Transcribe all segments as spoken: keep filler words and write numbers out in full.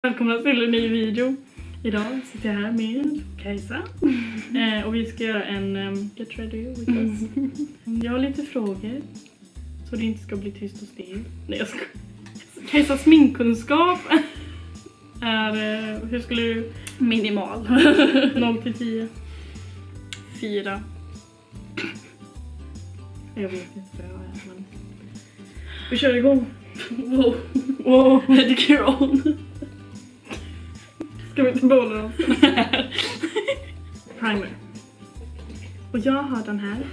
Välkomna till en ny video. Idag sitter jag här med Kajsa. eh, och vi ska göra en um, get ready with us. Jag har lite frågor. Så det inte ska bli tyst och still. Nej, jag ska. Kajsas sminkkunskap är, uh, hur skulle du? Minimal. noll till tio. Fyra. Jag vet inte vad jag är, men vi kör igång. Wow. Wow. Head Ska vi inte behålla oss? Primer. Och jag har den här.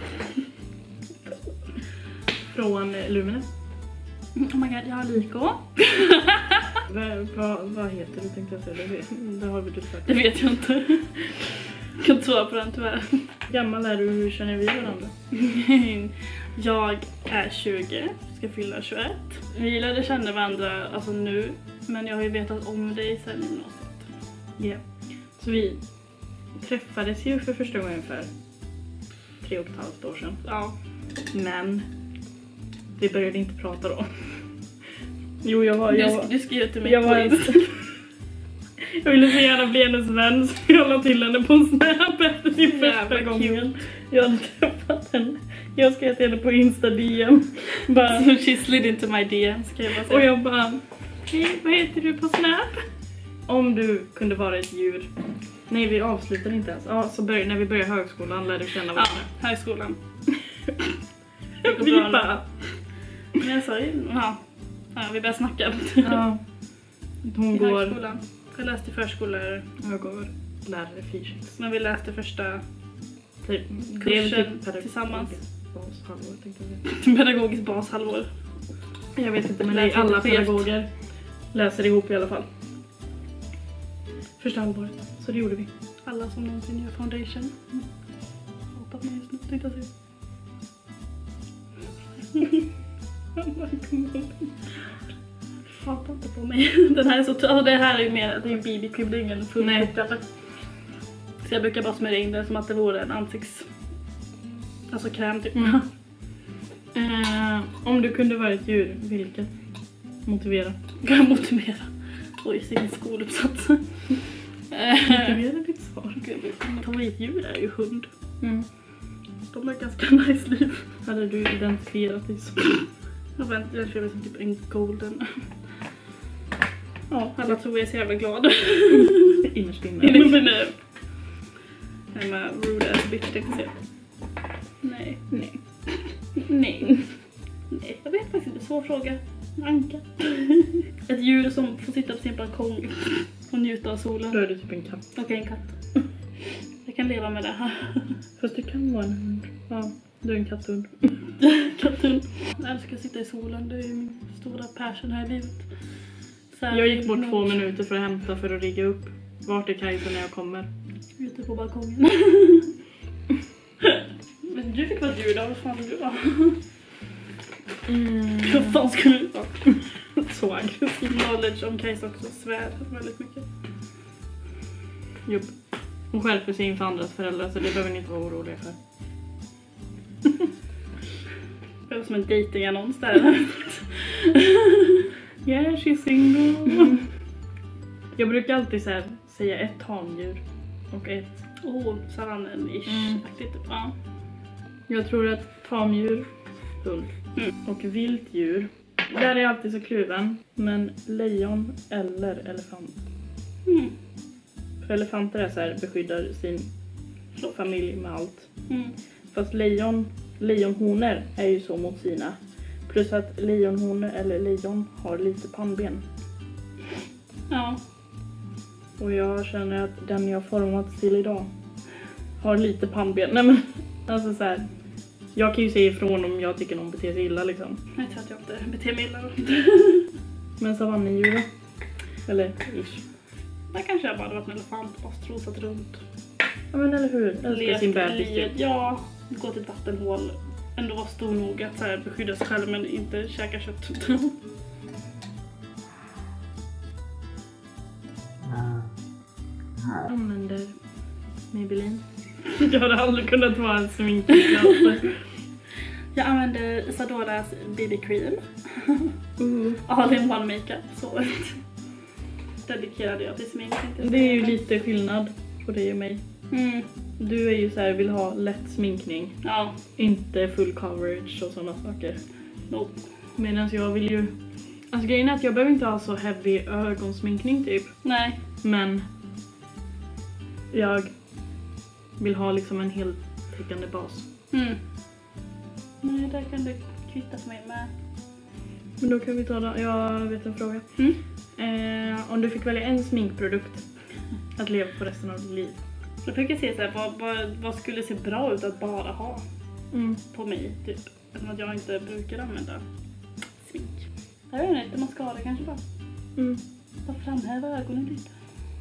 Från Lumene. Oh my god, jag har Lyko. Vad, vad, vad heter du, tänkte jag säga? Det, vet, det har vi du sagt. Det vet jag inte. Jag kan inte svara på den tyvärr. Gammal är du, hur känner vi varandra? Jag är tjugo, ska fylla tjugoett. Vi lärde känna varandra alltså nu, men jag har ju vetat om dig sedan gymnasiet. Ja. Yeah. Så vi träffades ju för första gången för tre och ett halvt år sedan. Ja. Men vi började inte prata då. Jo, jag var... Jag, du, du skrev till mig jag på var Insta. Jag ville så gärna bli hennes vän, så jag la till henne på Snap efter sin första Jävla gången. Jag hade träffat henne. Jag skrev till henne på Insta D M. Bara, So she slid into my D M, ska jag bara säga. och jag bara, hej, vad heter du på Snap? Om du kunde vara ett djur. Nej, vi avslutar inte ens. Ja, så började, när vi började högskolan lärde vi känna varandra. Ja, högskolan. Vi bara... Men jag sa ju, ja. Ja, vi började snacka. Ja. Hon I går... högskolan. Jag läste förskollärare. Jag går lärare fysik. Men vi läste första Typ, kursen pedagog- tillsammans. Bashalvår, tänkte jag. Pedagogiskt bashalvår. Jag vet inte, men det Läser är alla inte skevt. pedagoger läser ihop i alla fall. Första halvåret, så det gjorde vi. Alla som någonsin gör foundation. Mm. Hatar mig just nu, tänkte jag säga. Hatar inte på mig. Den här är så... Alltså det här är ju mer... Det är en B B-kub, det är ingen full Nej. kupp. Så jag brukar bara smörja in det som att det vore en ansikts... Alltså kräm typ. Mm. Eh, om du kunde vara ett djur, vilket? Motivera. Kan jag motivera? Oj, sin skoluppsats. Motivera ditt svar. Mitt favoritdjur är ju hund. Mm. De har ganska nice liv. Hade du identifierat dig som? Jag väntar, jag känner mig som typ en golden. Ja, alla tror jag är så jävla glad. Innerst Nej, inne. men nej. I'm a rude ass bitch, tänkte jag säga. Nej. Nej. Nej. Nej, jag vet faktiskt inte. Svår fråga. Anka. Ett djur som får sitta på sin balkong och njuta av solen. Då är du typ en katt. Okej, en katt. Jag kan leva med det här. Fast du kan vara en hund. Ja, du är en katthund. Katthund. Jag älskar att sitta i solen. Det är ju min stora passion här i livet. Så här, Jag gick bort två minuter för att hämta för att rigga upp. Vart är Kajsa när jag kommer? Ute på balkongen. Men du fick vara djur då. Vad fan vill du vara? Mm. Vad fan skulle du vara? Så aggressiv. Knowledge om Kajsa också svär väldigt mycket. Jupp. Hon skälper sig inför andras föräldrar, så det behöver ni inte vara oroliga för. Det är som en datingannons där. Yeah, she's single. Jag brukar alltid så här, säga ett tamdjur och ett. Åh, oh, savannen-ish-aktigt. Mm. Ja. Jag tror att tamdjur, hund, Mm. och viltdjur. Där är jag alltid så kluven. Men lejon eller elefant. Mm. För elefanter är så här, beskyddar sin familj med allt. Mm. Fast lejon, lejonhonor är ju så mot sina. Plus att lejonhonor eller lejon har lite pannben. Ja. Och jag känner att den jag format till idag har lite pannben. Nej men, alltså så här. Jag kan ju säga ifrån om jag tycker någon beter sig illa liksom. Jag tror att jag inte beter mig illa. Men savannendjur då? Eller ish. Där kanske jag bara hade varit en elefant. Bara strosat runt. Ja men eller hur? Älskar Levt sin bebis livet. typ. Ja. Gå till ett vattenhål. Ändå vara stor nog att så här, beskydda sig själv men inte käka kött. Jag använder Maybelline. Jag hade aldrig kunnat vara en sminkklass. Jag använder Isadoras B B-cream. Uh. All in one makeup. Så dedikerad jag till smink. Det är ju lite skillnad på dig och mig. Mm. Du är ju så här, vill ha lätt sminkning. Ja. Inte full coverage och sådana saker. Nope. Medan jag vill ju... Alltså grejen är att jag behöver inte ha så heavy ögonsminkning typ. Nej. Men jag vill ha liksom en helt täckande bas. Mm. Nej, där kan du kvitta för mig med. Men då kan vi ta det. Jag vet en fråga. Mm. Eh, om du fick välja en sminkprodukt att leva på resten av ditt liv. Jag försöker se så här, vad, vad, vad skulle se bra ut att bara ha Mm. på mig typ. Eftersom att jag inte brukar använda smink. Jag vet inte, mascara kanske bara. Mm. Bara framhäva ögonen lite.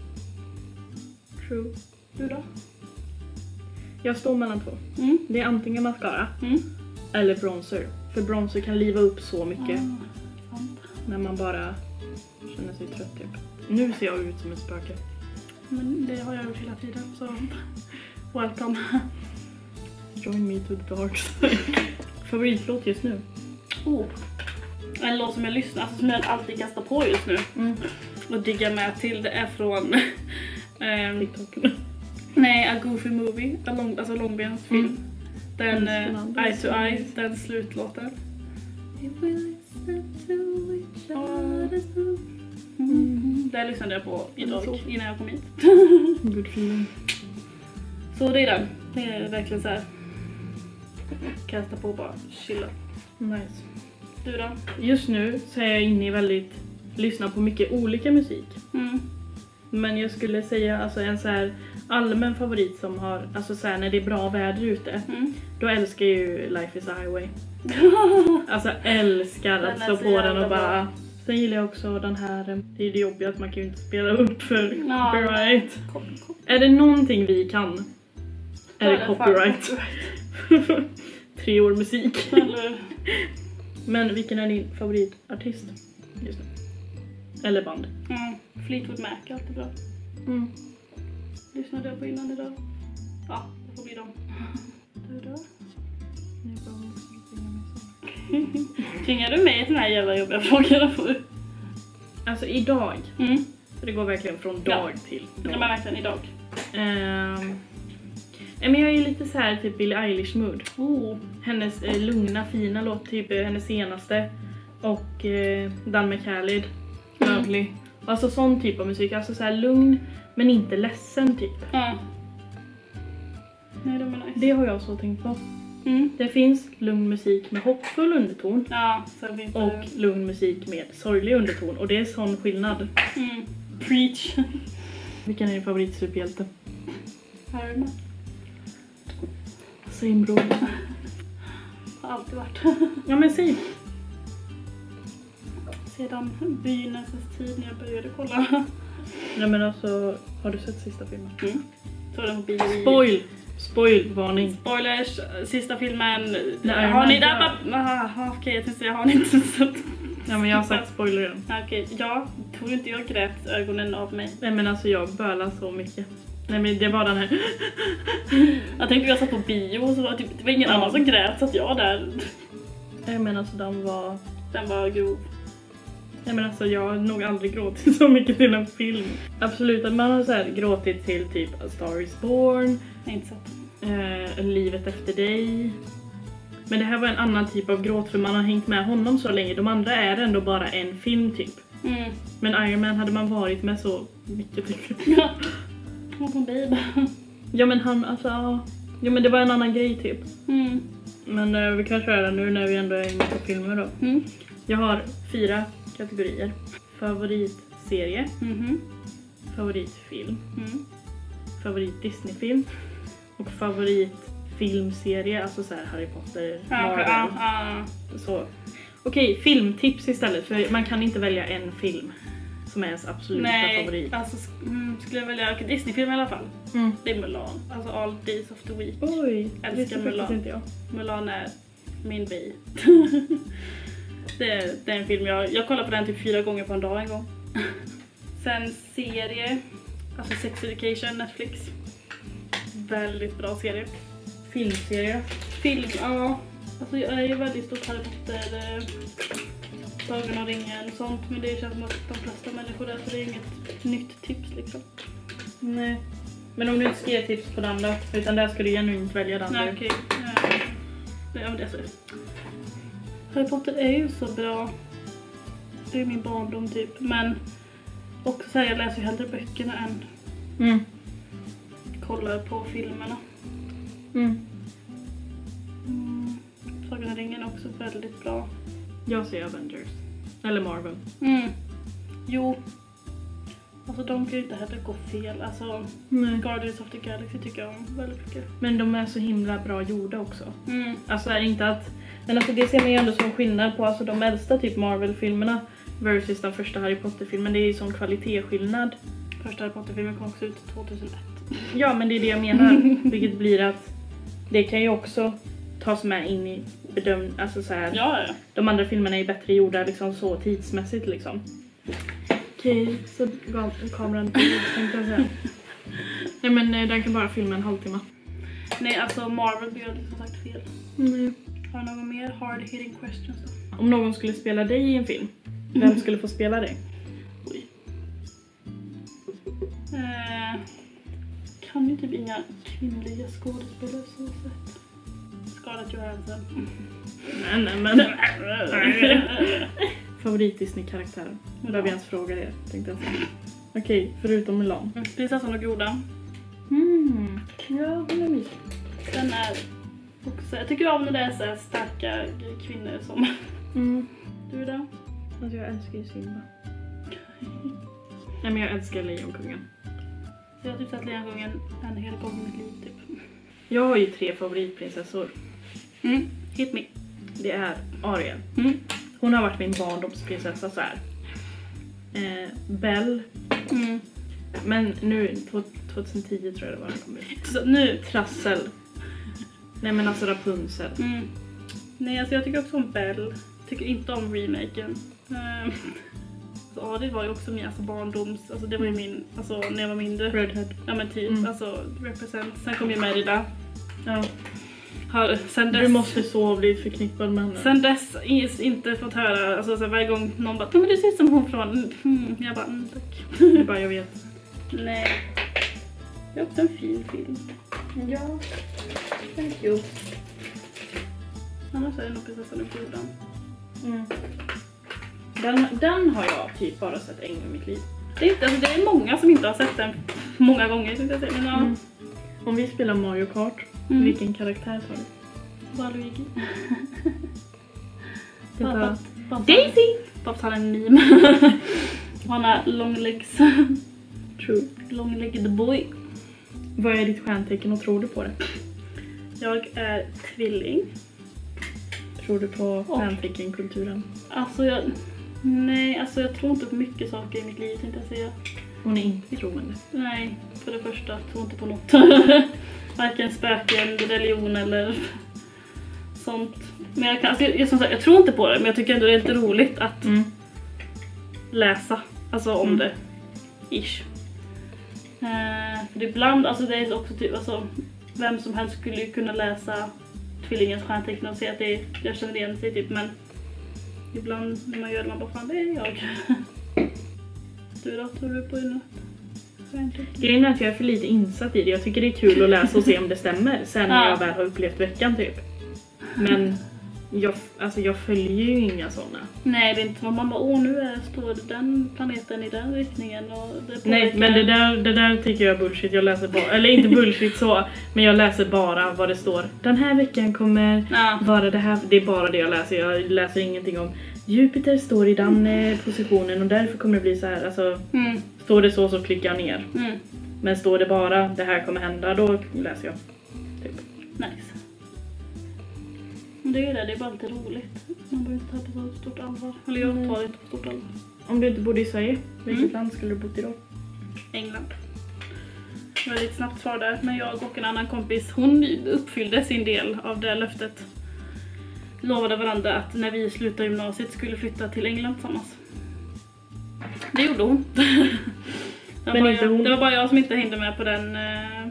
True. Du då? Jag står mellan två. Mm. Det är antingen mascara Mm. eller bronzer. För bronzer kan liva upp så mycket Ah, sant. när man bara känner sig trött typ. Nu ser jag ut som ett spöke. Men det har jag gjort hela tiden, så welcome. Join me to the dark side. Favoritlåt just nu? Oh. En låt som jag lyssnar, alltså som jag alltid kastar på just nu. Mm. Och diggar med till, det är från um, TikTok. nej, A Goofy Movie, en lång, alltså långbensfilm. Mm. Den Älskar uh, den. Eye to Eye, den slutlåten. Mm. Den lyssnade jag på idag Så. innan jag kom hit. Good feeling. Så det är den. Det är verkligen så här. Kasta på och bara chilla. Nice. Du då? Just nu så är jag inne i väldigt lyssna på mycket olika musik. Mm. Men jag skulle säga alltså en så här allmän favorit som har alltså så här, när det är bra väder ute. Mm. Då älskar jag ju Life is a Highway. Alltså älskar Den att är slå så på den jävla och bara. bra. Sen gillar jag också den här. Det är det jobbiga att man kan ju inte spela upp för Ja, copyright. Kom, kom. Är det någonting vi kan? Är det Ja, fan, copyright? Tre år musik. Eller, Men vilken är din favoritartist just nu? Eller band? mm, Fleetwood Mac är alltid bra. Mm. Lyssnade jag på innan idag. Ja, det får bli dem. Du då? Tvingar du mig i såna här jävla jobbiga frågor? Alltså idag. Mm. För det går verkligen från Ja. dag till Ja, dag. men verkligen idag. Ehm, nej, men jag är lite så här typ Billie Eilish mood. Oh. Hennes eh, lugna fina låt, typ eh, hennes senaste. Och eh, Dan McKallid. Mm. Lovely. Alltså sån typ av musik. Alltså så här lugn men inte ledsen typ. Ja. Nej, de är nice. Det har jag så tänkt på. Mm. Det finns lugn musik med hoppfull underton. Ja, så finns det. Och lugn musik med sorglig underton. Och det är sån skillnad. Mm. Preach. Vilken är din favoritsuperhjälte? Iron Man. Same bro. Har alltid varit. Ja men säg. Sedan begynnelsens tid när jag började kolla. Ja men alltså, har du sett sista filmen? Mm. Så den på bio i... Spoil! Spoil, varning. Spoilers, sista filmen. Nej, har ni men- där? Ah, okej, okay, jag tänkte säga, har ni inte sett? Ja men jag har sagt spoiler redan. Ah, okej, okay. Ja, tror inte jag grät ögonen av mig. Nej men alltså jag bölar så mycket. Nej men det var den här. Jag tänkte jag satt på bio och så var det, typ, det var ingen Ja. annan som grät så att jag där. Nej men alltså den var. Den var grov. Nej men alltså jag har nog aldrig gråtit så mycket till en film. Absolut att man har så här gråtit till typ A Star is Born. Jag har inte sett. Eh, Livet efter dig. Men det här var en annan typ av gråt för man har hängt med honom så länge. De andra är ändå bara en film typ. Mm. Men Iron Man hade man varit med så mycket typ. Ja. Och en baby. Ja men han alltså. Ja men det var en annan grej typ. Mm. Men eh, vi kan köra nu när vi ändå är inne på filmer då. Mm. Jag har fyra kategorier. Favoritserie, Mhm. favoritfilm, Mm. favorit Disneyfilm och favoritfilmserie, alltså så här Harry Potter, Ja, okej, ja, ja. så. Okej, filmtips istället för man kan inte välja en film som är ens absoluta Nej, favorit. alltså sk- mm, skulle jag välja en Disney-film i alla fall. Mm. Det är Mulan. Alltså All Days of the Week. Oj, Älskar det visste Mulan. faktiskt inte jag. Mulan är min bi. det, är, det är en film jag, jag kollar på den typ fyra gånger på en dag en gång. Sen serie, alltså Sex Education, Netflix. Väldigt bra serie. Filmserie. Film, ja. Alltså jag är ju väldigt stort Harry Potter Sagan om ringen och sånt. Men det känns som att de flesta människor där, så det är inget nytt tips liksom. Nej. Men om du inte ska ge tips på den då, utan där ska du genuint välja den. Nej, okej. Okay. Ja, men det är så. Harry Potter är ju så bra. Det är min barndom typ. Men också så här, jag läser ju hellre böckerna än mm. kollar på filmerna. Mm. Mm. Sagan om ringen är också väldigt bra. Jag ser Avengers. Eller Marvel. Mm. Jo. Alltså de kan ju inte heller gå fel. Alltså Nej. Guardians of the Galaxy tycker jag om väldigt mycket. Men de är så himla bra gjorda också. Mm. Alltså är inte att... Men alltså det ser man ju ändå som skillnad på alltså de äldsta typ Marvel-filmerna versus den första Harry Potter-filmen. Det är ju sån kvalitetsskillnad. Första Harry Potter-filmen kom också ut tjugohundraett. Ja, men det är det jag menar. Vilket blir att det kan ju också tas med in i bedömning. Alltså så här, ja, ja. De andra filmerna är bättre gjorda liksom så tidsmässigt liksom. Okej, så gav kameran till, tänkte jag säga. Nej, men eh, den kan bara filma en halvtimme. Nej, alltså Marvel blir liksom sagt fel. Mm. Har du någon mer hard hitting questions då? Om någon skulle spela dig i en film, vem skulle få spela dig? Oj. Eh, kan ju typ inga kvinnliga skådespelare så sett. Scarlett Johansson. Nej, nej, men... Favorit Disney-karaktär. Behöver jag ens fråga det, tänkte jag säga. Okej, förutom Mulan. Mm. Prinsessan och grodan. Mm. Ja, den är mysig. Den är också... Jag tycker om när det är så här starka kvinnor som... Mm. Du då? Alltså jag älskar ju Simba. Nej, men jag älskar Lejonkungen. Så jag har typ sett Lejonkungen en hel gång i mitt liv typ. Jag har ju tre favoritprinsessor. Mm. Hit me. Det är Ariel. Mm. Hon har varit min barndomsprinsessa så här. Eh, Belle. Mm. Men nu, tjugohundratio tror jag det var den kom ut. Så nu... Trassel. Nej, men alltså Rapunzel. Mm. Nej, alltså jag tycker också om Belle. Tycker inte om remaken. Um, alltså Ariel var ju också min alltså barndoms... Alltså det var ju min... Alltså när jag var mindre. Redhead. Ja men typ. Mm. Alltså represent. Sen kom ju Merida. Ja. Har, sen dess, Du måste så bli förknippad med henne. sen dess is inte fått höra, alltså så varje gång någon bara, men du ser ut som hon från, mm, jag bara, mm, tack. Jag bara, jag vet. Nej. Det är också en fin film. Ja. Thank you. Annars är det nog Prinsessan och grodan. Mm. Den, den har jag typ bara sett en gång i mitt liv. Det är, inte, alltså, det är många som inte har sett den många gånger, tänkte jag säga. Men ja. Mm. Om vi spelar Mario Kart, Mm. vilken karaktär tar du? Waluigi. Det är bara... Daisy! Pappa har en meme. Han har long legs. True. Long-legged boy. Vad är ditt stjärntecken och tror du på det? Jag är tvilling. Tror du på Och- stjärnteckenkulturen? Alltså jag... Nej, alltså jag tror inte på mycket saker i mitt liv, tänkte jag säga. Hon är inte troende. Nej, för det första tror inte på något. Varken spöken, religion eller sånt. Men jag, kan, alltså jag, jag, som sagt, jag tror inte på det, men jag tycker ändå det är lite roligt att Mm. läsa. Alltså om Mm. det. Ish. Eh, för ibland, alltså det är också typ, alltså vem som helst skulle ju kunna läsa tvillingens stjärntecken och se att det är, jag känner igen sig typ, men ibland när man gör det man bara, fan det är jag. Du då, tror du på det? Grejen är att jag är för lite insatt i det. Jag tycker det är kul att läsa och se om det stämmer. Sen när Ja. jag väl har upplevt veckan typ. Men jag, alltså jag följer ju inga sådana. Nej, det är inte som man bara, åh nu är, står den planeten i den riktningen och det Nej, påverkar- men det där, det där tycker jag är bullshit. Jag läser bara, eller inte bullshit så, men jag läser bara vad det står. Den här veckan kommer Ja. vara det här. Det är bara det jag läser. Jag läser ingenting om Jupiter står i den eh, positionen och därför kommer det bli så här. Alltså, Mm, står det så så klickar jag ner. mm, Men står det bara det här kommer hända, då läser jag. Typ. nice. Men det är ju det, det är bara lite roligt. Man behöver inte ta det på så stort allvar. Eller jag tar det inte på stort allvar. Om du inte bodde i Sverige, vilket Mm. land skulle du bott i då? England. Väldigt snabbt svar där. Men jag och en annan kompis, hon uppfyllde sin del av det löftet. Lovade varandra att när vi slutade gymnasiet skulle flytta till England tillsammans. Det gjorde hon. Det var, Men bara inte jag, hon. det var bara jag som inte hängde med på den eh,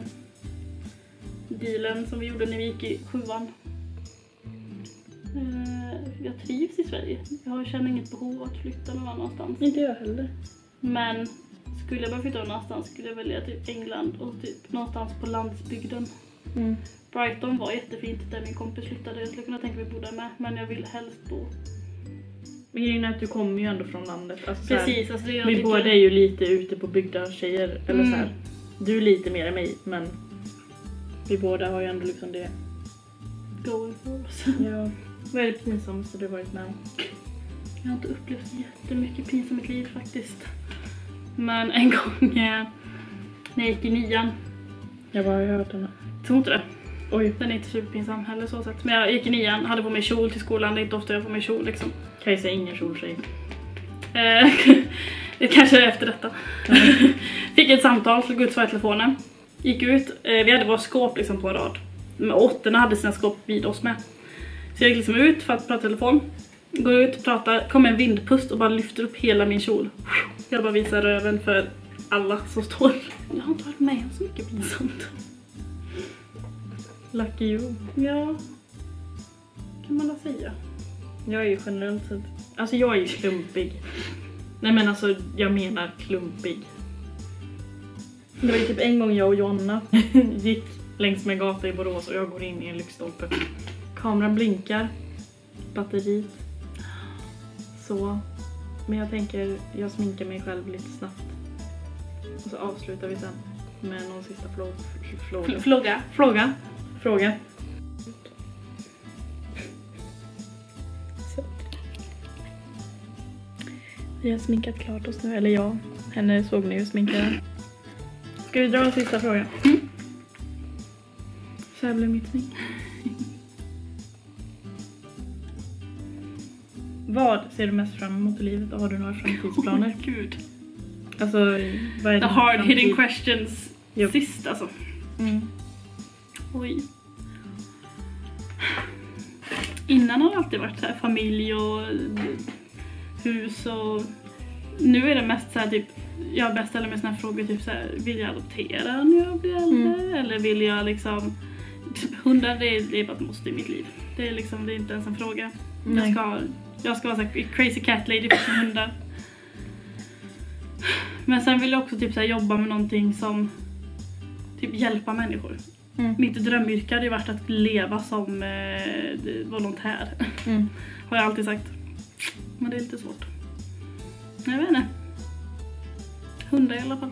dealen som vi gjorde när vi gick i sjuan. Eh, jag trivs i Sverige. Jag känner inget behov att flytta någon annanstans. Inte jag heller. Men skulle jag bara flytta någonstans skulle jag välja typ England och typ någonstans på landsbygden. Mm. Brighton var jättefint där min kompis flyttade. Jag skulle kunna tänka mig att bo där med. Men jag vill helst bo. Men grejen är att du kommer ju ändå från landet. Alltså, Precis. Så här, alltså det jag vi tycker... båda är ju lite ute på byggda tjejer. Eller Mm. så här. Du är lite mer än mig. Men vi båda har ju ändå liksom det. Going for us. Ja. Vad är det pinsammaste du har varit med om? Jag har inte upplevt jättemycket pinsamt i mitt liv faktiskt. Men en gång eh, när jag gick i nian. Jag bara har hört henne. Tror inte det. Oj. Den är inte superpinsam heller så sett. Men jag gick i nian, hade på mig kjol till skolan. Det är inte ofta jag får mig kjol liksom. Kajsa är ingen kjoltjej. Eh, det kanske är efter detta. Mm. Fick ett samtal, slog ut telefonen. Gick ut, eh, vi hade våra skåp liksom på en rad. Men åttorna hade sina skåp vid oss med. Så jag gick liksom ut för att prata telefon. Går ut, pratar, kommer en vindpust och bara lyfter upp hela min kjol. Jag bara visar röven för alla som står. Jag har inte varit med om så mycket pinsamt. Lucky you. Ja, kan man väl säga. Jag är ju generellt sett... Alltså jag är ju klumpig. Nej men alltså jag menar klumpig. Det var ju typ en gång jag och Jonna gick längs med gatan i Borås och jag går in i en lyktstolpe. Kameran blinkar. Batteriet. Så. Men jag tänker, jag sminkar mig själv lite snabbt. Och så avslutar vi sen med någon sista fråga. Fråga. Fråga. Fråga. Så. Vi har sminkat klart oss nu, eller jag. Henne såg ni ju sminkade. Ska vi dra en sista fråga? Mm. Så här blev mitt smink. Vad ser du mest fram emot i livet och har du några framtidsplaner? Oh gud. Alltså, vad är The hard hitting questions. Jo. Sist alltså. Mm. Oj. Innan har det alltid varit så här familj och hus och nu är det mest så här typ jag bäst ställer mig såna här frågor typ så här, vill jag adoptera när jag blir äldre mm. eller vill jag liksom typ, hundar det är, det är bara ett måste i mitt liv. Det är liksom det är inte ens en fråga. Nej. Jag ska jag ska vara så här crazy cat lady för sina hundar. Men sen vill jag också typ så här, jobba med någonting som typ hjälpa människor. Mm. Mitt drömyrke hade ju varit att leva som eh, volontär. Mm. Har jag alltid sagt. Men det är lite svårt. Jag vet inte. Hundar i alla fall.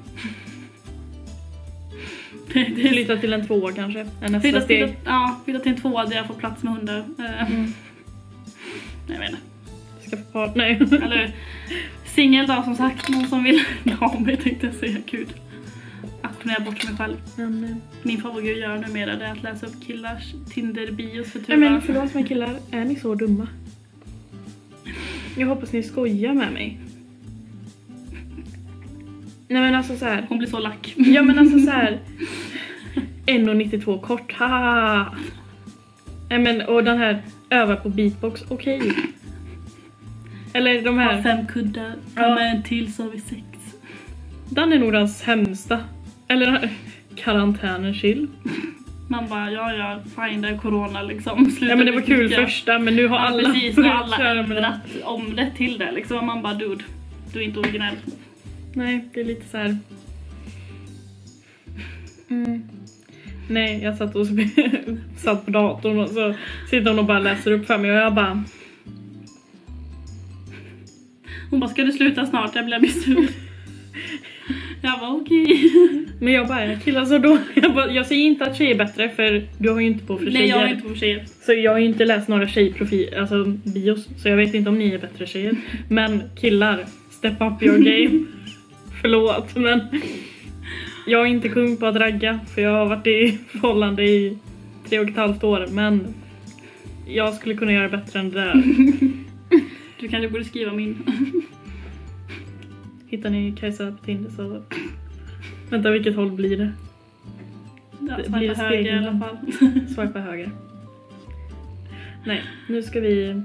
det, det flytta till en tvåa kanske. En nästa flytta, steg. Flytta, ja, flytta till en tvåa där jag får plats med hundar. Mm. Jag vet inte. Ska få partner. Eller singel då som sagt. Någon som vill ha mig tänkte jag säga. Gud. Auktionera bort mig själv. Mm. Min favorit att göra numera är att läsa upp killars Tinder-bios för tur. Men förlåt mig killar, är ni så dumma? Jag hoppas ni skojar med mig. Nej men alltså så här. Hon blir så lack. Ja men alltså så här. en komma nittiotvå kort. Haha. Nej men och den här öva på beatbox. Okej. Okay. Eller de här. Ha fem kuddar. Ja. Med en till så har vi sex. Den är nog den sämsta. Eller karantänen chill. Man bara, ja ja, fine det är corona liksom. Sluta ja men det var kul mycket. Första, men nu har alla... Ja, precis, nu har alla ändrat om det till det liksom. Man bara, dude, du är inte originell. Nej, det är lite så här. Mm. Nej, jag satt och satt på datorn och så sitter hon och bara läser upp för mig och jag bara... Hon bara, ska du sluta snart? Jag blir sur. Jag var okej. Okay. Men jag bara, jag killar så då. Jag, bara, jag säger inte att tjej är bättre för du har ju inte på för tjejer. Nej, jag har inte på för tjejer. Så jag har ju inte läst några tjejprofil, alltså bios. Så jag vet inte om ni är bättre tjejer. Men killar, step up your game. Förlåt, men jag är inte kung på att ragga. För jag har varit i förhållande i tre och ett halvt år. Men jag skulle kunna göra bättre än det där. Du kanske borde skriva min. Hittar ni Kajsa på Tinder så... Vänta, vilket håll blir det? Ja, det blir det höger i alla fall. Swipa höger. Nej, nu ska vi...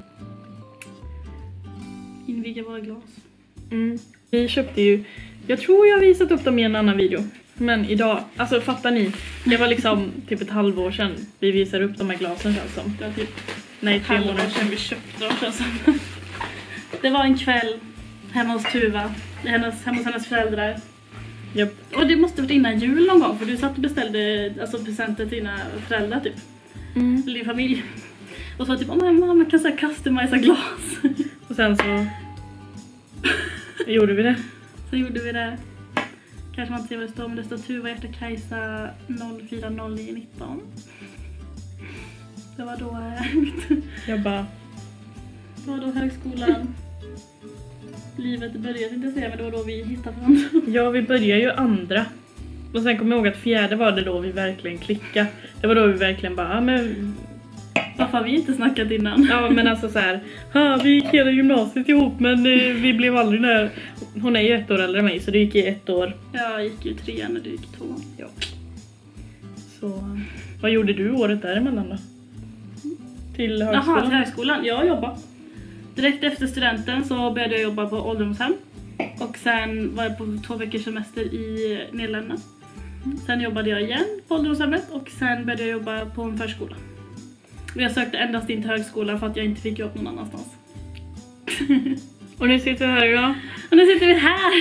inviga våra glas. Mm. Vi köpte ju... Jag tror jag har visat upp dem i en annan video. Men idag, alltså fattar ni? Det var liksom typ ett halvår sedan vi visade upp de här glasen känns som. Det var typ Nej, tre månader sedan vi köpte dem. Känns som. Det var en kväll hemma hos Tuva. Hennes, hemma hos hennes föräldrar. Japp. Och det måste varit innan jul någon gång. För du satt och beställde alltså, presenter till dina föräldrar typ. Mm. Eller din familj. Och så typ, oh, mamma man kan så här customisa glas. Och sen så gjorde vi det. Så gjorde vi det. Kanske man inte ser vad det står, men det står Tuva Hjärta Kajsa noll fyra noll nio nitton. Det var då jag bara det var då högskolan livet började, inte säga, men det var då vi hittade varandra. Ja, vi började ju andra. Och sen kom jag ihåg att fjärde var det då vi verkligen klickade. Det var då vi verkligen bara, men varför har vi inte snackat innan? ja, men alltså så här, ha, vi gick hela gymnasiet ihop, men eh, vi blev aldrig när. Hon är ju ett år äldre än mig, så det gick i ett år. Jag gick ju tre när du gick två. Ja. Så vad gjorde du året däremellan då? Till högskolan? Jaha, till högskolan. Jag jobbar. Direkt efter studenten så började jag jobba på ålderdomshem. Och sen var jag på två veckors semester i Nederländerna. Sen jobbade jag igen på ålderdomshemmet och sen började jag jobba på en förskola. Och jag sökte endast in till högskolan för att jag inte fick jobb någon annanstans. Och nu sitter vi här idag. Och nu sitter vi här!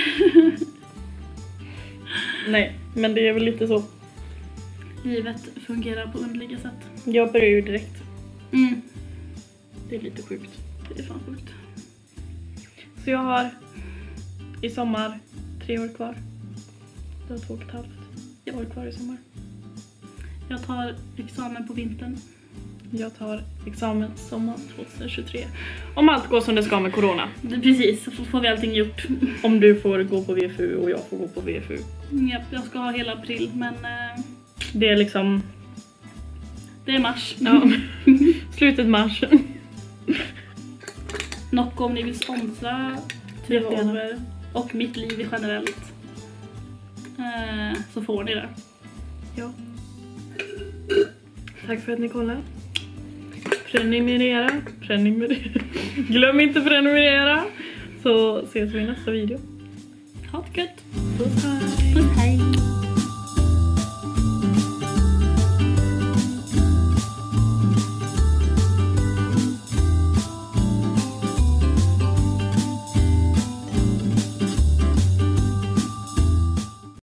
Nej, men det är väl lite så. Livet fungerar på underliga sätt. Jag börjar ju direkt. Mm. Det är lite sjukt. Det är fan sjukt. Så jag har i sommar tre år kvar. Du har två och ett halvt. Jag år kvar i sommar. Jag tar examen på vintern. Jag tar examen sommar tjugohundratjugotre. Om allt går som det ska med corona. Det, precis, så får vi allting gjort. Om du får gå på V F U och jag får gå på V F U. Japp, jag ska ha hela april, men eh, Det är liksom det är mars. ja, slutet mars. Nocco om ni vill sponsra Jättegärna. Tuva och mitt liv generellt. Eh, så får ni det. Ja. Tack för att ni kollade. Prenumerera. Prenumerera. Glöm inte prenumerera. Så ses vi i nästa video. Ha det gött! Puss här.